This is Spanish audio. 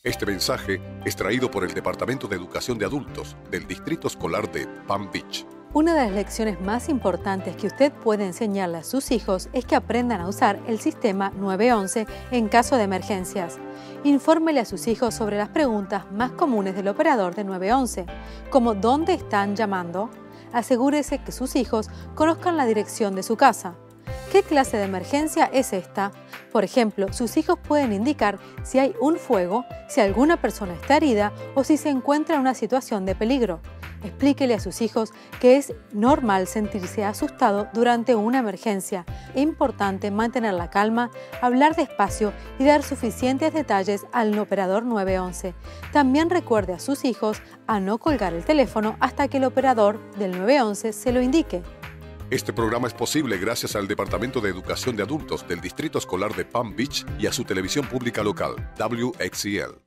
Este mensaje es traído por el Departamento de Educación de Adultos del Distrito Escolar de Palm Beach. Una de las lecciones más importantes que usted puede enseñarle a sus hijos es que aprendan a usar el sistema 911 en caso de emergencias. Infórmele a sus hijos sobre las preguntas más comunes del operador de 911, como ¿dónde están llamando? Asegúrese que sus hijos conozcan la dirección de su casa. ¿Qué clase de emergencia es esta? Por ejemplo, sus hijos pueden indicar si hay un fuego, si alguna persona está herida o si se encuentra en una situación de peligro. Explíquele a sus hijos que es normal sentirse asustado durante una emergencia. Es importante mantener la calma, hablar despacio y dar suficientes detalles al operador 911. También recuerde a sus hijos a no colgar el teléfono hasta que el operador del 911 se lo indique. Este programa es posible gracias al Departamento de Educación de Adultos del Distrito Escolar de Palm Beach y a su televisión pública local, WXCL.